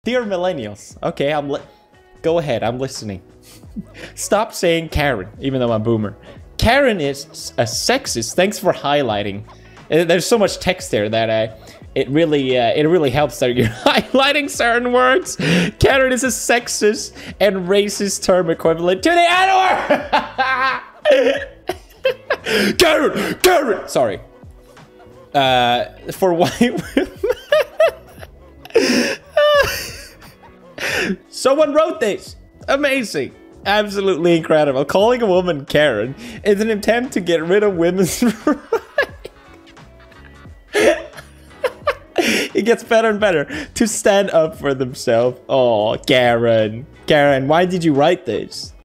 Dear millennials, okay, go ahead, I'm listening. Stop saying Karen, even though I'm a boomer. Karen is a sexist. Thanks for highlighting. There's so much text there that it really helps that you're highlighting certain words. Karen is a sexist and racist term equivalent to the N-word. Karen. Sorry. For white women. Someone wrote this. Amazing. Absolutely incredible. Calling a woman Karen is an attempt to get rid of women's rights. It gets better and better to stand up for themselves. Oh, Karen. Karen, why did you write this?